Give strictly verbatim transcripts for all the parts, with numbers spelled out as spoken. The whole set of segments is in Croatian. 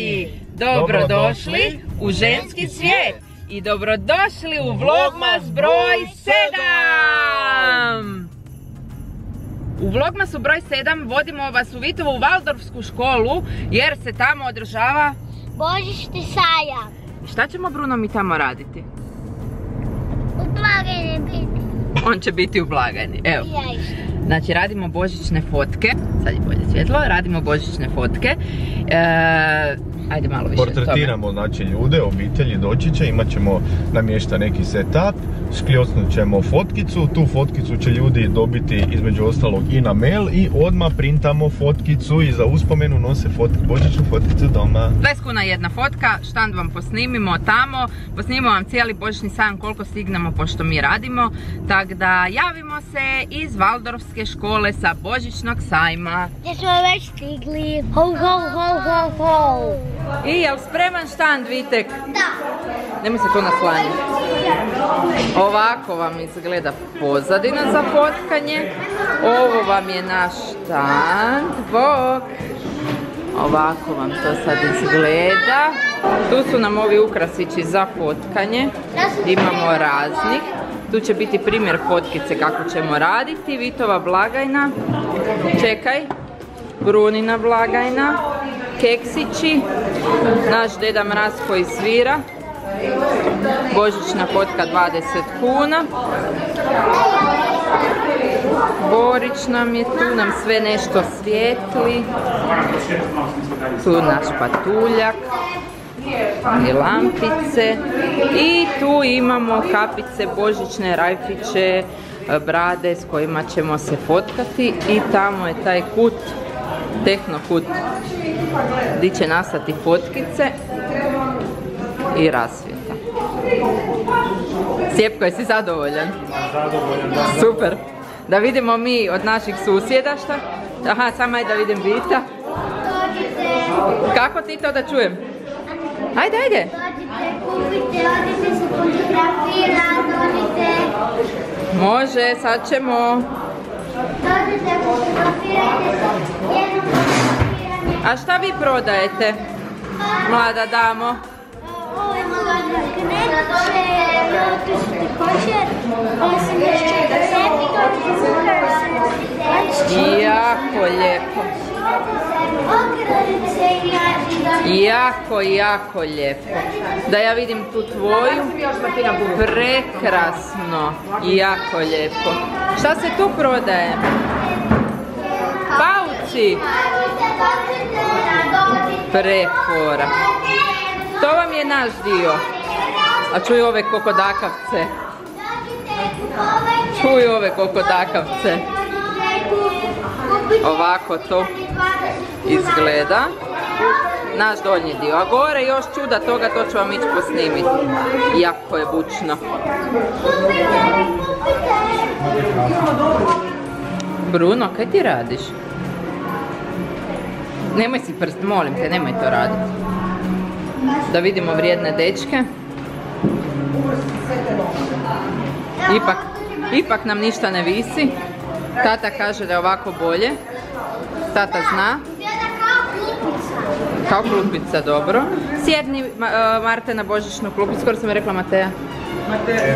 dragi, dobrodošli u ženski svijet i dobrodošli u Vlogmas broj sedam. U Vlogmasu broj sedam vodimo vas u Vitovu Valdorfsku školu jer se tamo održava božićni sajam. Šta ćemo, Bruno, mi tamo raditi? U blagajni biti. On će biti u blagajni, evo. Znači radimo božićne fotke, sad je bolje svjetlo, radimo božićne fotke. E, ajde malo više portretiramo znači ljude, obitelji, doći će, imat ćemo namješta neki setup, skljosnut ćemo fotkicu, tu fotkicu će ljudi dobiti između ostalog i na mail i odmah printamo fotkicu i za uspomenu nose fotk, božićnu fotkicu doma. dvadeset kuna jedna fotka, štand vam posnimimo tamo, posnimimo vam cijeli božićni sajam koliko stignemo pošto mi radimo, tako da javimo se iz Valdorfske škole sa božićnog sajma. Gdje smo već stigli, ho ho ho ho ho. I jel spreman štand, Vitek? Da. Nemoj se tu naslanjati. Ovako vam izgleda pozadina za fotkanje. Ovo vam je naš štand. Bok. Ovako vam to sad izgleda. Tu su nam ovi ukrasići za fotkanje. Imamo raznih. Tu će biti primjer fotkice kako ćemo raditi. Vitova blagajna. Čekaj. Brunina blagajna. Keksići. Naš Deda Mraz koji svira. Božićna fotka dvadeset kuna. Borić nam je tu, nam sve nešto svijetli. Tu naš patuljak i lampice. I tu imamo kapice, božićne rajfiće, brade s kojima ćemo se fotkati. I tamo je taj kut, tehno kut, gdje će nastati fotkice i rasvjeta. Sjepko, jesi zadovoljan? Zadovoljan, da. Super. Da vidimo mi od naših susjeda šta? Aha, samo ajde da vidim Vita. Kako ti to da čujem? Ajde, ajde. Dođite, kupite, odite se fotografira, dođite. Može, sad ćemo. Dođite, fotografirajte se, jedno fotografiranje. A šta vi prodajete, mlada damo? Ovo je magneće, lotusni košer, osamdeset četiri sepika, Jako lijepo. ogrlice i Jako, jako lijepo. Da ja vidim tu tvoju. Prekrasno. Jako lijepo. Šta se tu prodaje? Pauci. Prefora. To vam je naš dio. A čuj ove kokodakavce. Čuj ove kokodakavce. Ovako to izgleda. Naš donji dio. A gore još čuda toga, to ću vam ići posnimiti. Jako je bučno. Bruno, kaj ti radiš? Nemoj si prst, molim te, nemoj to raditi. Da vidimo vrijedne dečke. Ipak, ipak nam ništa ne visi. Tata kaže da je ovako bolje. Tata zna. Kao klupica, dobro. Sjedni, Marte, na božićnu klupicu. Skoro sam je rekla Mateja. Mateja.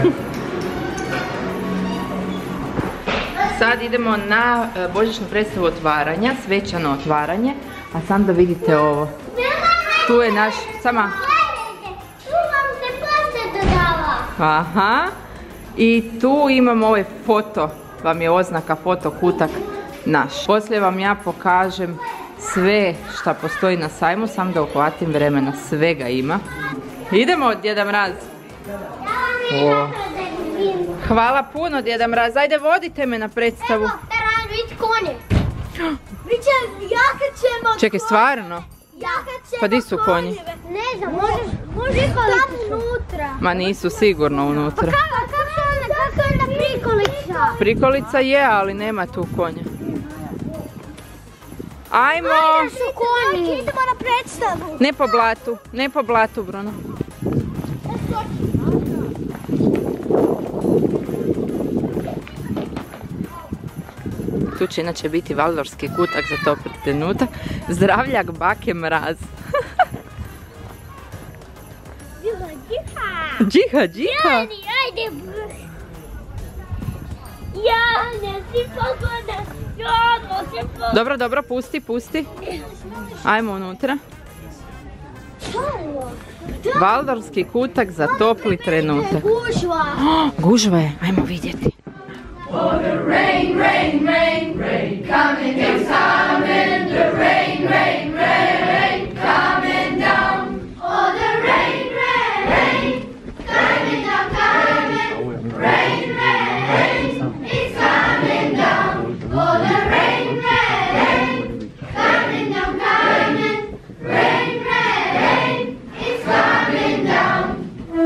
Sad idemo na božićnu predstavu otvaranja, svečano otvaranje. A sam da vidite ovo. Tu je naš, sama. Tu vam se plaster dodava. Aha. I tu imamo ovaj foto, vam je oznaka foto kutak naš. Poslije vam ja pokažem sve šta postoji na sajmu, sam da uhvatim vremena, svega ima. Idemo, Djeda Mraz. O. Hvala puno, Djeda Mraz. Ajde, vodite me na predstavu. Evo, Peran, vidi konje. Jahat ćemo... Čekaj, stvarno? Jahat ćemo... Pa di su konji? Ne znam, možeš... Možeš tamo unutra. Ma nisu sigurno unutra. Kako, kako ona, kako je ona prikolica? Prikolica je, ali nema tu konja. Ajmo! Ajde su konji. Idemo na predstavu. Ne po blatu, ne po blatu, Bruno. Tu će inače biti valdorski kutak za topli trenutak. Zdravljak bake Mraz. Džiha. Džiha, džiha. Jani, ajde. Jane, si pogoda. Jano, si pogoda. Dobro, dobro, pusti, pusti. Ajmo unutra. Valdorski kutak za topli trenutak. Gužva. Gužva je, ajmo vidjeti. Oh, the rain, rain, rain, rain, coming, it's coming. The rain, rain, rain, coming down. Oh, the rain, rain, rain, coming down, coming. Rain, rain, rain, it's coming down. Oh, the rain, rain, rain, coming down, coming. Rain, rain, rain, it's coming down.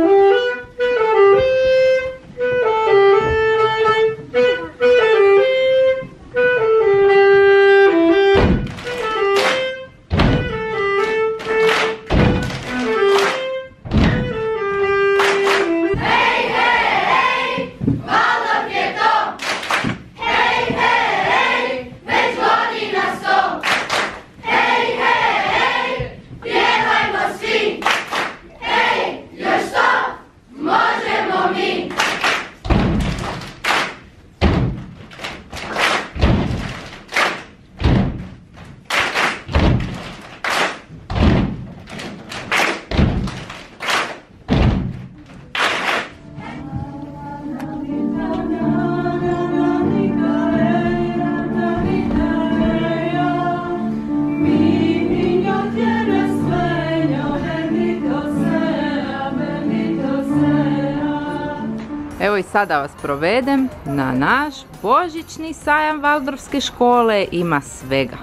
Evo i sada vas provedem na naš božićni sajam Valdorfske škole, ima svega.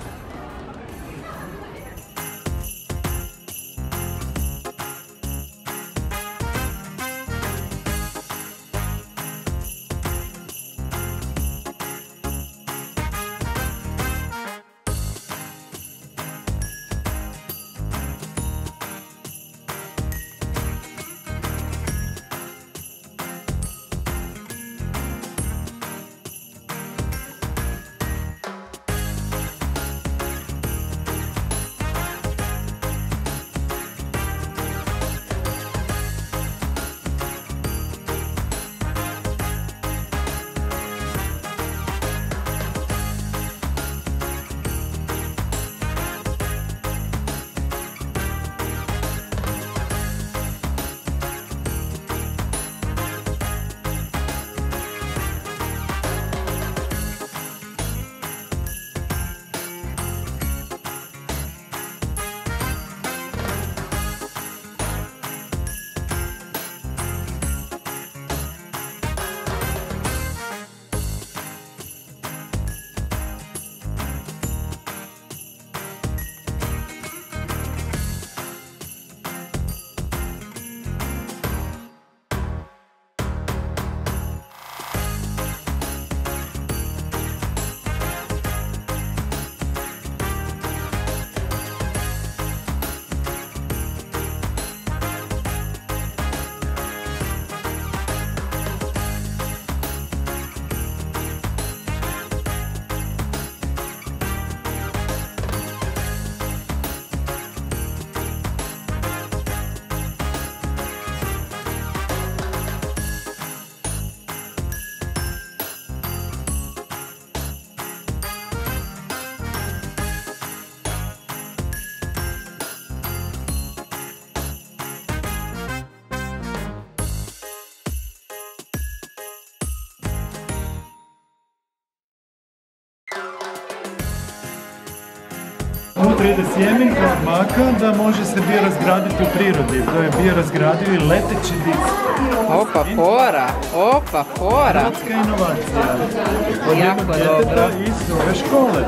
Unutra ide sjemenka od maka da može se biorazgraditi u prirodi. To je biorazgradivi leteći disk. Opa, fora, opa, fora. Hrvatska inovacija. Od Jako jednog djeteta dobro. iz ove škole.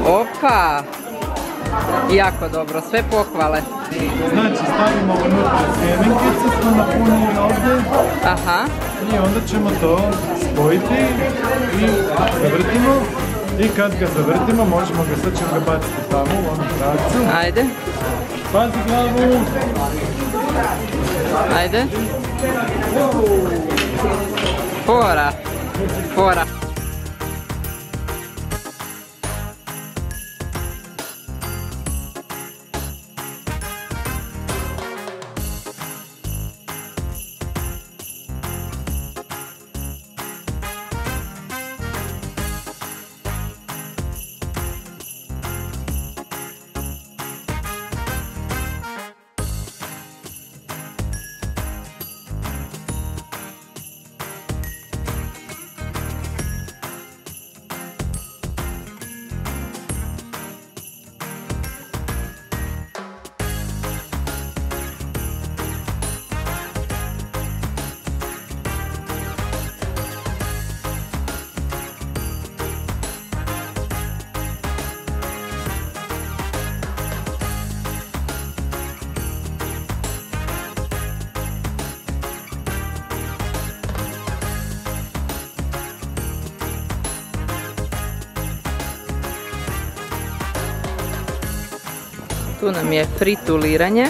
Opa, jako dobro, sve pohvale. Znači, stavimo unutra sjemenkice, smo napunili ovdje. Aha, I onda ćemo to spojiti i zavrtimo. I kad ga zavrtimo, možemo ga, sad ćemo ga baciti tamo u onom pravcu. ajde, Pazi glavu! ajde. Fora, fora. Tu nam je frituliranje.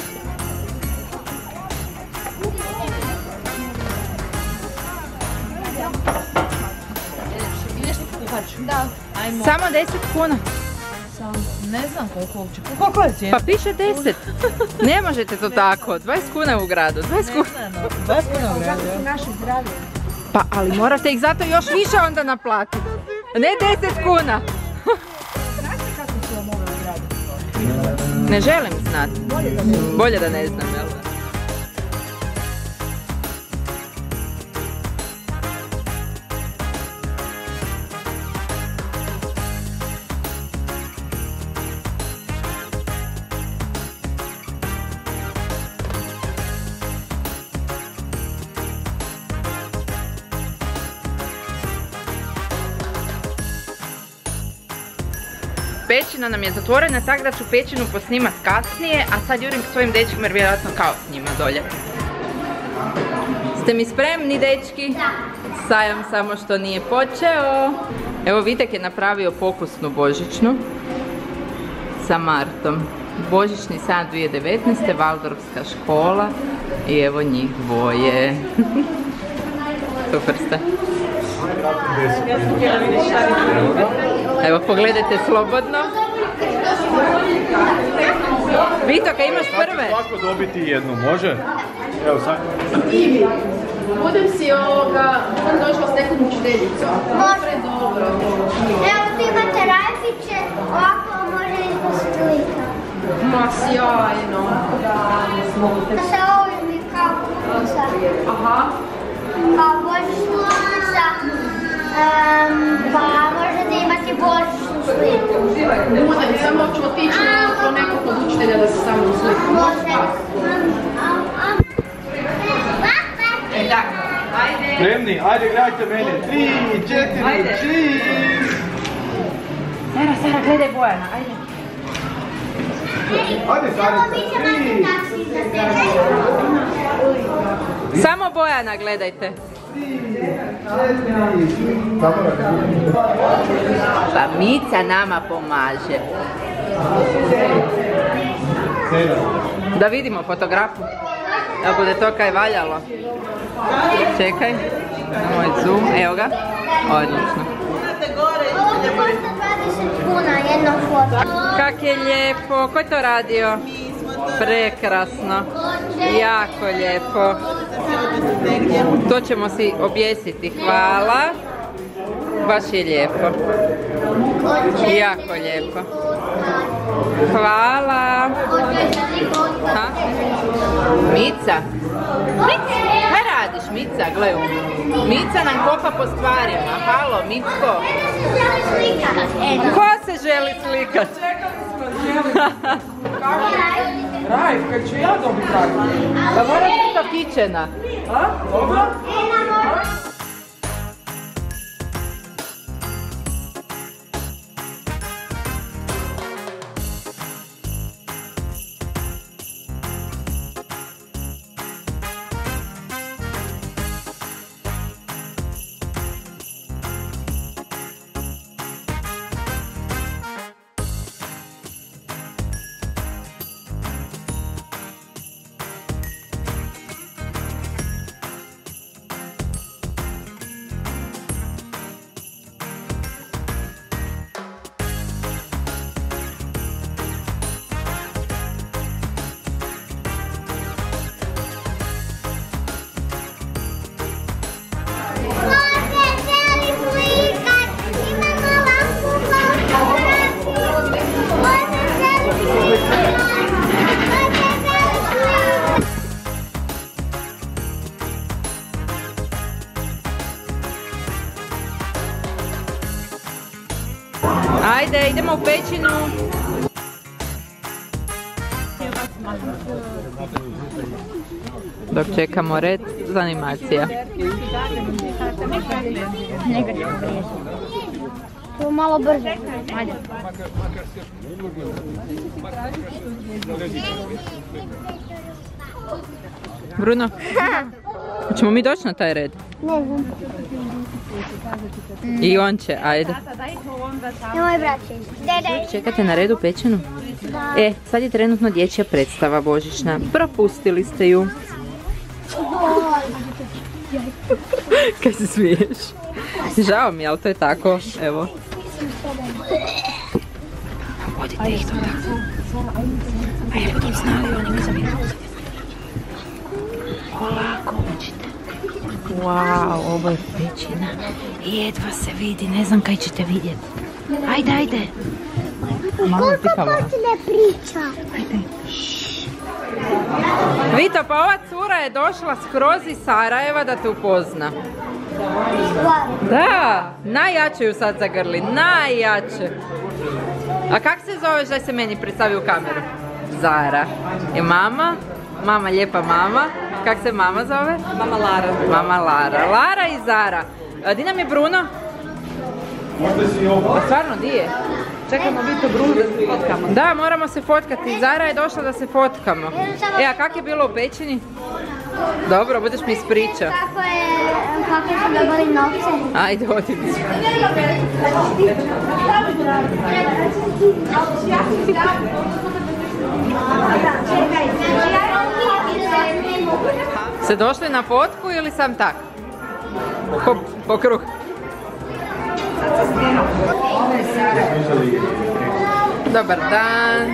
Da. Ajmo. Samo deset kuna. Ne znam koliko uopće. Koliko je cijena? Pa piše deset. Ne možete to tako. dvadeset kuna u gradu. dvadeset kuna. dvadeset kuna u gradu. Naši zdravi. Pa, ali morate ih zato još više onda naplatiti. Ne deset kuna. Ne želim znati. Bolje da ne znam, jel? Pećina nam je zatvorena, tako da ću pećinu posnimat kasnije, a sad jurim k svojim dečkima jer vjerojatno kao s njima dolje. Ste mi spremni, dečki? Da. Sajam samo što nije počeo. Evo Vitek je napravio pokusnu božićnu sa Martom. Božićni sajam dvije tisuće devetnaeste. Valdorfska škola i evo njih dvoje. Super ste. Evo pogledajte slobodno. Vitoka, imaš prve? Svako dobiti jednu, može? Evo sad. Budem si ovoga, budem došla s nekom učiteljicom. Može. Dobro. Evo tu imate rajfiće, ovako može izbog slika. Ma sjajno. Da se ovim i kao kuća. Aha. Kao božićnica. Um, pa možete imati božićnu sliku. Budem, samo ću otići na nekog od učitelja da se sa mnom sliku. Može. E, tako, ajde. Spremni, ajde gledajte mene. Tri, četiri, Ajde. cheese! Sara, Sara, gledaj Bojana, ajde. Ajde, Evo mi Sarica, ćemo tri! taksi za tebe. Samo Bojana gledajte. Pa Mica nama pomaže. Da vidimo fotografu. Da bude to kaj valjalo. Čekaj. Na moj zoom. Evo ga. Odlično. Ovo mi košta dvadeset kuna, jedno foto. Kak je lijepo. Ko je to radio? Prekrasno. Jako lijepo. To ćemo si objesiti. Hvala. Baš je lijepo. Jako lijepo. Hvala. Ha? Mica? Kaj radiš, Mica? Gle, Mica nam kopa po stvarima. Halo, Micko. Ko se želi slikat? Raj, kad ću ja dobiti raj? Da mora biti kapičena. A? Dobro? Ajde, idemo u pećinu. Dok čekamo red za animacija. To malo brže. Ajde. Bruno, hoćemo mi doći na taj red? Ne znam. I on će, ajde. Nemoj braće. Dede. Čekate na redu pećinu? E, sad je trenutno dječja predstava božićna. Propustili ste ju. Kaj se smiješ? Žao mi, ali to je tako, evo. Vodite ih to tako. A ja budem znali, oni mi zavijem. Polako učite. Wow, ovo je pećina. Jedva se vidi, ne znam kaj ćete vidjeti. Ajde, ajde. Koliko počne priča? Vito, pa ova cura je došla skroz iz Sarajeva da te upozna. Da, najjače ju sad zagrli, najjače. A kak se zoveš, daj se meni predstavi u kameru? Zara. I mama? Mama, lijepa mama. Kak se mama zove? Mama Lara. Mama Lara. Lara i Zara. A di nam je Bruno? Pa stvarno, di je? Čekamo Vito Bruno da se fotkamo. Da, moramo se fotkati. Zara je došla da se fotkamo. E, a kak je bilo u pećini? Dobro, budeš mi ispričao. Kako je, kako su dobili novce? Ajde, odi mi. Se došli na fotku ili sam tak? Hop, po kruh. Dobar dan.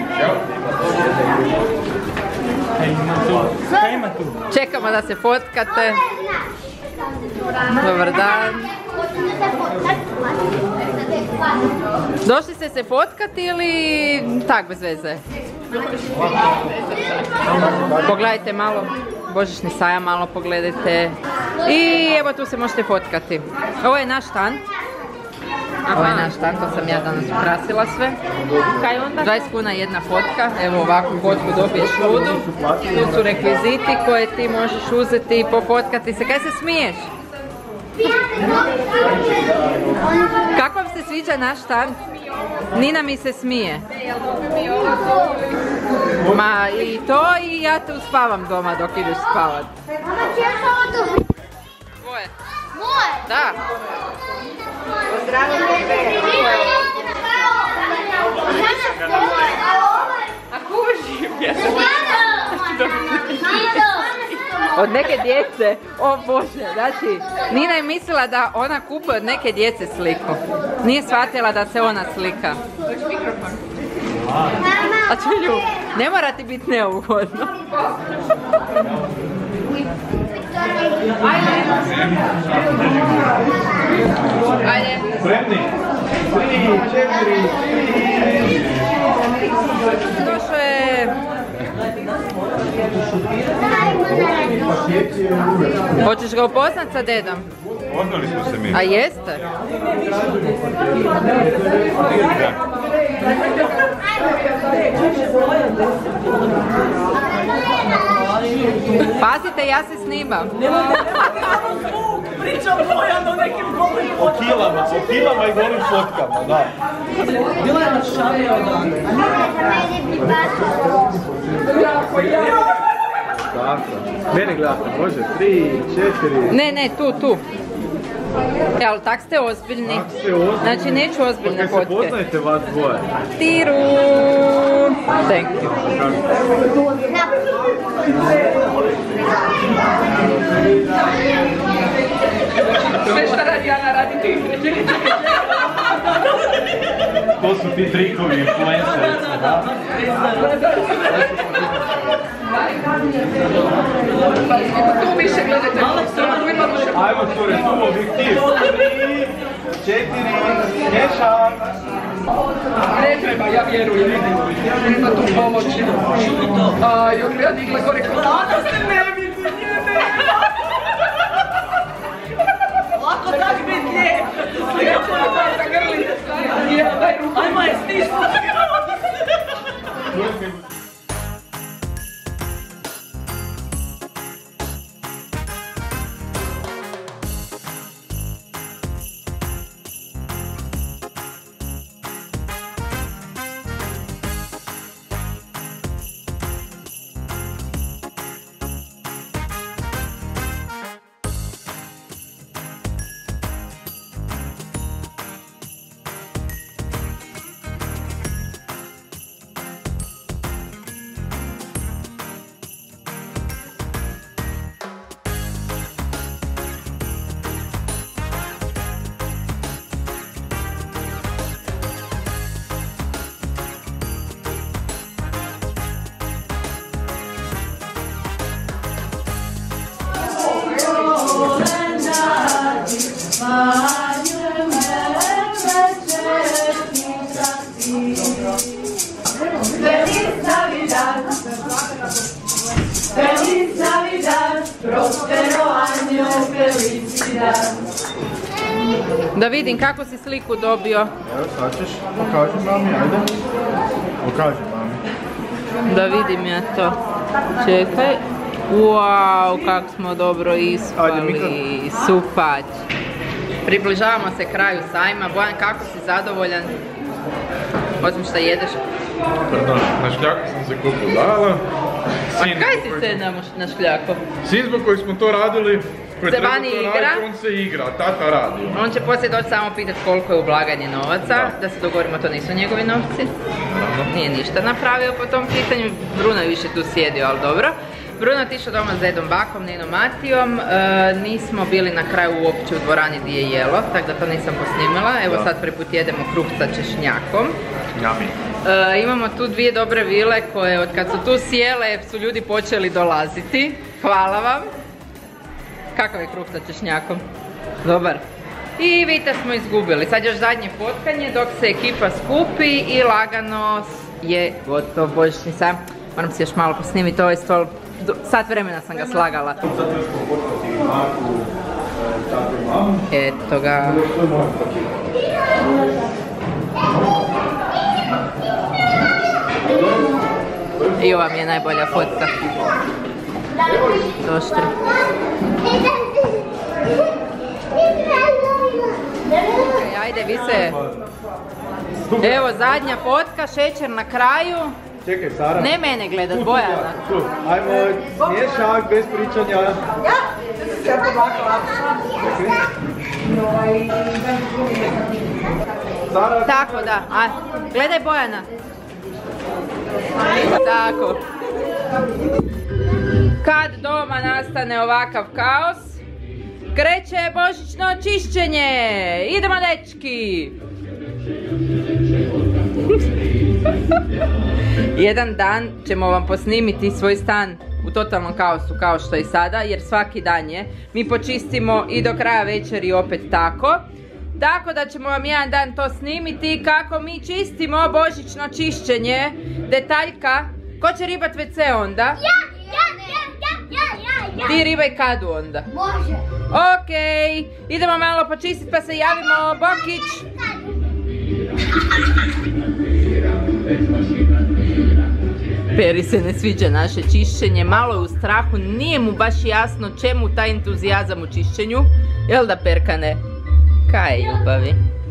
Čekamo da se fotkate. Dobar dan. Došli ste se fotkati ili tak bez veze? Pogledajte malo, božićni sajam malo pogledajte. I evo tu se možete fotkati. Ovo je naš stan. Ovo je naš stan, to sam ja danas ukrasila sve. Kaj onda? dvadeset kuna jedna fotka, evo ovakvu fotku dobiješ ludu. Tu su rekviziti koje ti možeš uzeti i pofotkati se. Kaj se smiješ? Kako vam se sviđa naš stan? Nina mi se smije. Ma i to i ja tu spavam doma dok ideš spavat. Mama, čije su ovo tu? Tvoje? Moje? Da. A kuži, ja sam od neke djece, o Bože, znači, Nina je mislila da ona kupuje od neke djece sliku. Nije shvatila da se ona slika. A čulju, ne mora ti biti neugodno. Ajde. Spremni? Tri, četiri. Došao je... Hoćeš ga upoznat sa dedom? Poznali smo se mi. A jeste? Pazite, ja se snimam. Pričam Bojan o nekim golim O kilama, o kilama i golim fotkama, da. Bila je na šalje odande. Tako. Mene gledate, može? Tri, četiri. Ne, ne, tu, tu. E, ali tak ste ozbiljni. Tak ste ozbiljni. Znači, neću ozbiljne Kako se fotke. poznajete vas dvoje? Tiru! Thank you. Sve šta radi Ana, radi ti. To su ti trikovi influencerice, da? Tu više gledajte. Ajmo, cure, tu objektiv. Tri, četiri, smješak. Ne treba, ja vjerujem. Treba tu pomoći. A, još bi ja digla gore kod... Da se ne vidi njene! Lako tak biti lijep! Ja ću da zagrli. Ajmo je stisnu! Feliz Navidad, Feliz Navidad, prospero año, felicidad. Da vidim kako si sliku dobio. Evo sad ćeš, pokaži mami, ajde. Pokaži mami. Da vidim ja to. Čekaj. Wow, kako smo dobro ispali. Supać. Približavamo se kraju sajma. Bojan, kako si zadovoljan? Osim što jedeš. Pardon, na šljaku sam se kupu dala. A kaj si se na, na šljaku? Sin zbog koji smo to radili, koji Se treba vani to igra? raditi, on se igra, tata radi. On će poslije doći samo pitati koliko je u blaganje novaca. Da, da se dogovorimo, to nisu njegovi novci. Naravno. Nije ništa napravio po tom pitanju. Bruno je više tu sjedio, ali dobro. Bruno je otišao doma s Dedom Bakom, Ninom Matijom. E, nismo bili na kraju uopće u dvorani gdje je jelo, tako da to nisam posnimila. Evo Da. sad prvi put jedemo kruh sa češnjakom. Njami. E, imamo tu dvije dobre vile koje od kad su tu sjele su ljudi počeli dolaziti. Hvala vam. Kakav je kruh sa češnjakom? Dobar. I Vita smo izgubili. Sad još zadnje fotkanje dok se ekipa skupi i lagano je gotov božićni sajam. Moram si još malo posnimiti ovaj stol. Sat vremena sam ga slagala. Eto ga. I ova mi je najbolja fotka. Došli. Ajde, vi se... Evo zadnja fotka, šećer na kraju. Čekaj, Sara. Ne mene gledat, Bojana. Tu, ajmo, smiješak, bez pričanja. Sara. Tako da, a, gledaj Bojana. Tako. Kad doma nastane ovakav kaos, kreće božićno čišćenje. Idemo, dečki. Jedan dan ćemo vam posnimiti svoj stan u totalnom kaosu kao što je sada, jer svaki dan je. Mi počistimo i do kraja večeri opet tako. Tako da ćemo vam jedan dan to snimiti kako mi čistimo božićno čišćenje. Detaljka, ko će ribat ve ce onda? Ja, ja, ja, ja, ja, ja. Ti ribaj kadu onda. Može. Okej, idemo malo počistiti pa se javimo. Bokić. Peri se ne sviđa naše čišćenje, malo je u strahu, nije mu baš jasno čemu taj entuzijazam u čišćenju. Jel da, Perkane? Kaj ljubavi?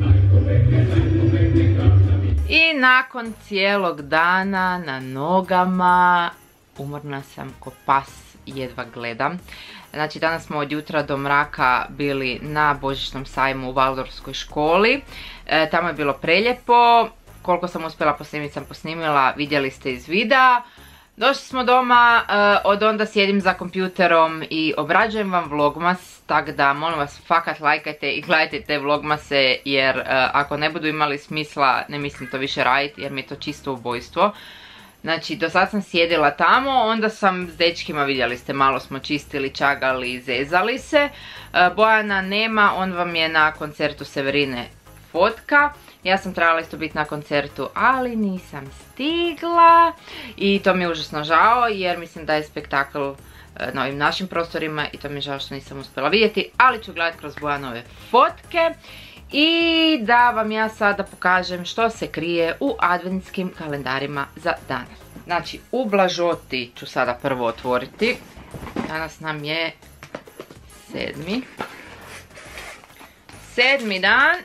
I nakon cijelog dana na nogama, umorna sam ko pas, jedva gledam. Znači danas smo od jutra do mraka bili na božićnom sajmu u Valdorskoj školi. E, tamo je bilo prelijepo. Koliko sam uspjela posnimiti sam posnimila, vidjeli ste iz videa. Došli smo doma, e, od onda sjedim za kompjuterom i obrađujem vam vlogmas, tako da molim vas fakat lajkajte i gledajte te vlogmase jer e, ako ne budu imali smisla ne mislim to više raditi jer mi je to čisto ubojstvo. Znači do sad sam sjedila tamo, onda sam s dečkima, vidjeli ste, malo smo čistili, čagali, zezali se. E, Bojana nema, on vam je na koncertu Severine fotka. Ja sam trebala isto biti na koncertu, ali nisam stigla i to mi je užasno žao jer mislim da je spektakl na ovim našim prostorima i to mi je žao što nisam uspjela vidjeti, ali ću gledati kroz Bojanove fotke. I da vam ja sada pokažem što se krije u adventskim kalendarima za danas. Znači u Blažoti ću sada prvo otvoriti. Danas nam je sedmi. Sedmi dan.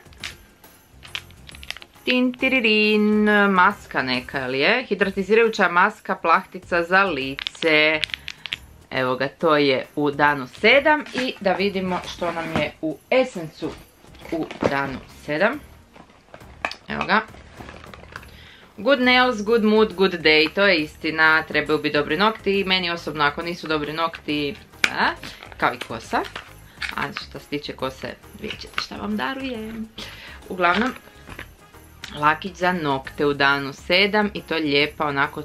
Tin tiririn, maska neka li je, hidratizirajuća maska plahtica za lice. Evo ga, to je u danu sedam i da vidimo što nam je u esencu u danu sedam. Evo ga. Good nails, good mood, good day, to je istina, trebaju biti dobri nokti i meni osobno ako nisu dobri nokti, a, kao i kosa. A što se tiče kose, vidjet ćete šta vam darujem. Uglavnom, lakić za nokte u danu sedam i to lijepa onako,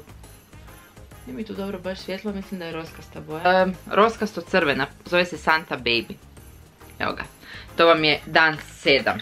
nije mi tu dobro baš svjetlo, mislim da je roskasta boja. E, roskasto crvena, zove se Santa Baby. Evo ga, to vam je dan sedam.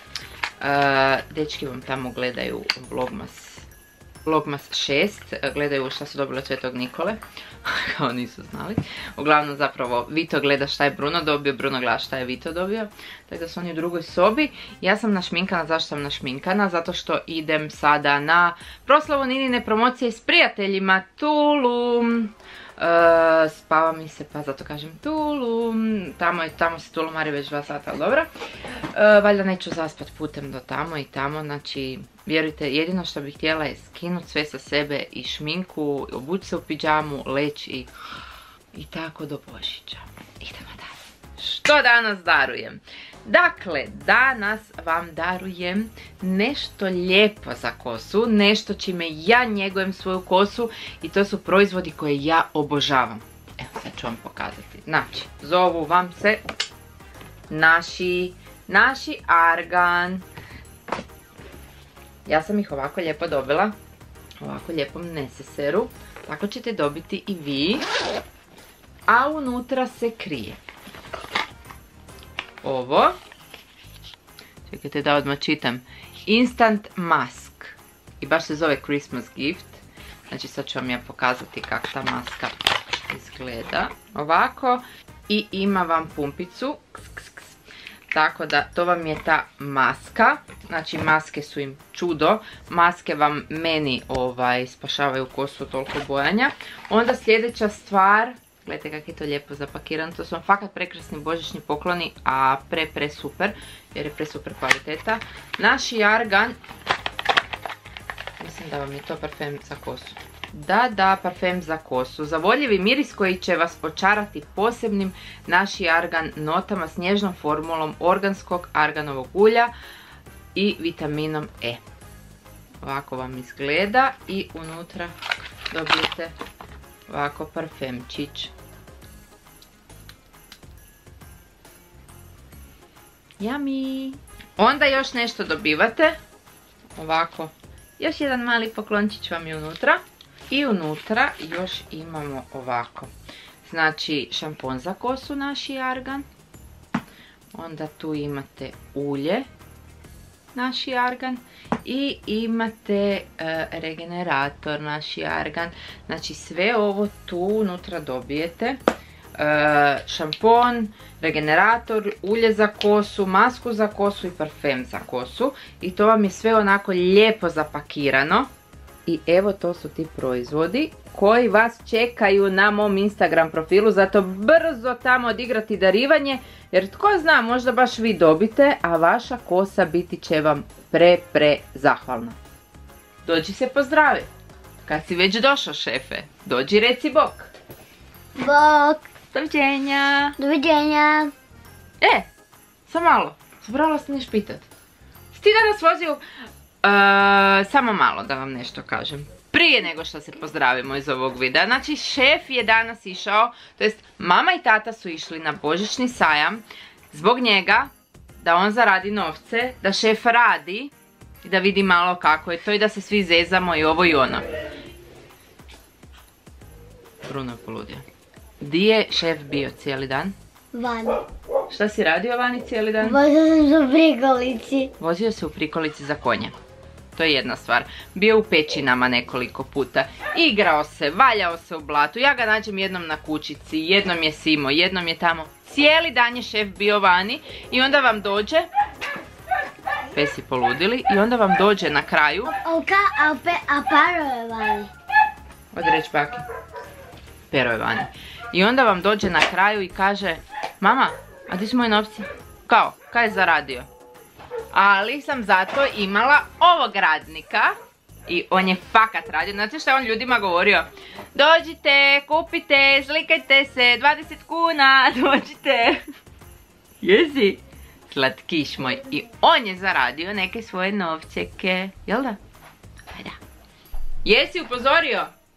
Dečki vam tamo gledaju Vlogmas, Vlogmas šest, gledaju šta su dobili od Svetog Nikole, kao nisu znali. Uglavnom zapravo Vito gleda šta je Bruno dobio, Bruno gleda šta je Vito dobio, tako da su oni u drugoj sobi. Ja sam našminkana, zašto sam našminkana? Zato što idem sada na proslavu Ninine promocije s prijateljima Tulum. Uh, spava mi se, pa zato kažem Tulum. Tamo, je, tamo se tulumari već dva sata, ali dobro. Uh, valjda neću zaspat putem do tamo i tamo, znači vjerujte, jedino što bih htjela je skinuti sve sa sebe i šminku, obući se u pidžamu, leći i, i tako do Božića. Idemo dalje. Što danas darujem? Dakle, danas vam darujem nešto lijepo za kosu, nešto čime ja njegujem svoju kosu i to su proizvodi koje ja obožavam. Evo, sad ću vam pokazati. Znači, zovu vam se naši, naši argan. Ja sam ih ovako lijepo dobila, ovako lijepom neseseru, tako ćete dobiti i vi, a unutra se krije ovo, čekajte da odmah čitam, Instant Mask i baš se zove Christmas Gift. Znači sad ću vam ja pokazati kako ta maska izgleda, ovako, i ima vam pumpicu, tako da to vam je ta maska. Znači maske su im čudo, maske vam meni ovaj spašavaju kosu od toliko bojanja. Onda sljedeća stvar, gledajte kako je to lijepo zapakirano, to su vam fakat prekrasni božićni pokloni, a pre pre super, jer je pre super kvaliteta. Naši argan, mislim da vam je to parfem za kosu. Da, da, parfem za kosu. Zavoljivi miris koji će vas počarati posebnim naši argan notama s nježnom formulom organskog arganovog ulja i vitaminom E. Ovako vam izgleda i unutra dobijete ovako parfemčić. Yummy! Onda još nešto dobivate. Ovako, još jedan mali poklončić vam je unutra. I unutra još imamo ovako. Znači šampon za kosu naši argan. Onda tu imate ulje naši argan. I imate uh, regenerator naši argan. Znači sve ovo tu unutra dobijete. Uh, šampon, regenerator, ulje za kosu, masku za kosu i parfem za kosu. I to vam je sve onako lijepo zapakirano. I evo to su ti proizvodi koji vas čekaju na mom Instagram profilu, zato brzo tamo odigrati darivanje, jer tko zna, možda baš vi dobite, a vaša kosa biti će vam pre pre zahvalna. Dođi se pozdravi. Kad si već došao, šefe, dođi reci bok. Bok. Doviđenja. Doviđenja. E, sam malo, zabrala sam neš pitat. Si ti danas vozio... Uh, samo malo da vam nešto kažem. Prije nego što se pozdravimo iz ovog videa. Znači šef je danas išao, to jest mama i tata su išli na božićni sajam zbog njega, da on zaradi novce, da šef radi i da vidi malo kako je to i da se svi zezamo i ovo i ono. Bruno je poludio. Di je šef bio cijeli dan? Vani. Šta si radio vani cijeli dan? Vozio sam se u prikolici. Vozio se u prikolici za konje. To je jedna stvar. Bio u pećinama nekoliko puta. Igrao se, valjao se u blatu. Ja ga nađem jednom na kućici, jednom je simo, jednom je tamo. Cijeli dan je šef bio vani i onda vam dođe... Pesi poludili. I onda vam dođe na kraju... A Pero je vani. Odi reći baki. Pero je vani. I onda vam dođe na kraju i kaže: mama, a di su moji novci? Kao, kaj je zaradio? Ali sam zato imala ovog radnika i on je fakat radio. Znate što je on ljudima govorio? Dođite, kupite, slikajte se, dvadeset kuna, dođite. Jesi? Slatkiš moj. I on je zaradio neke svoje novčeke. Jel da? Pa da. Jesi upozorio?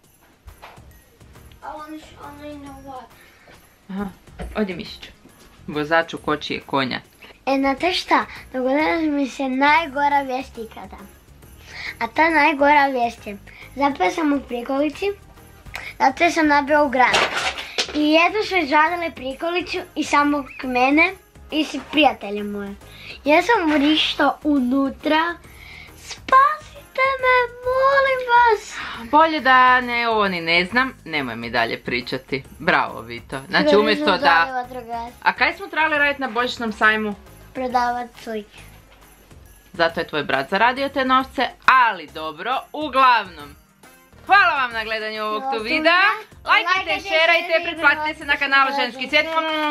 A on je na vod. Aha, odi mišiću. Vozaču kočije konja. E, znate šta? Dogodila mi se najgora vijest ikada. A ta najgora vijest je, zapeo sam u prikolici, zato sam nabio u granu. I jedno su izvadile prikolicu i samo k mene i svi prijatelji moji. Ja sam vrišta unutra. Spasite me, molim vas. Bolje da ne, ovo ni ne znam, nemoj mi dalje pričati. Bravo, Vito. Znači umjesto da... A kaj smo trebali raditi na božićnom sajmu? Prodavat slike. Zato je tvoj brat zaradio te novce, ali dobro, uglavnom. Hvala vam na gledanju ovog tu videa. Lajkajte, šerajte, pretplatite se na kanal Ženski svijet.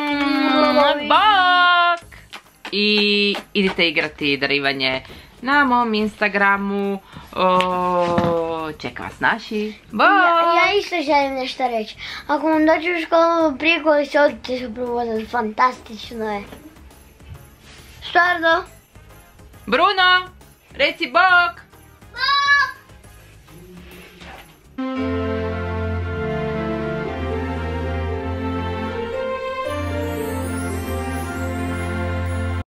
Bok! I idite igrati darivanje na mom Instagramu. Čeka vas naši. Bok! Ja isto želim nešto reći. Ako vam dođe u školu prikoli se odite se provozati. Fantastično je. Stvarno? Bruno, reci bok!